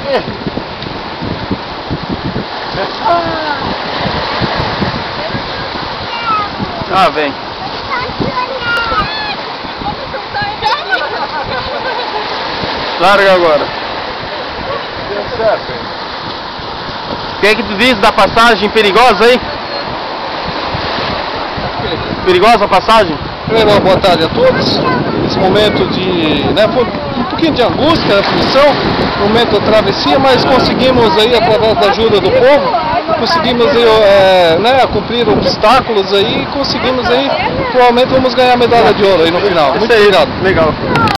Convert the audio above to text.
Ah, vem. Larga agora. Deu certo, hein? O que é que tu diz da passagem perigosa aí? Perigosa a passagem? Primeiro, boa tarde a todos. Esse momento de, foi um pouquinho de angústia, aflição, momento de travessia, mas conseguimos aí, através da ajuda do povo, conseguimos aí, cumprir obstáculos aí e conseguimos aí, provavelmente vamos ganhar a medalha de ouro aí no final. Muito obrigado. Legal.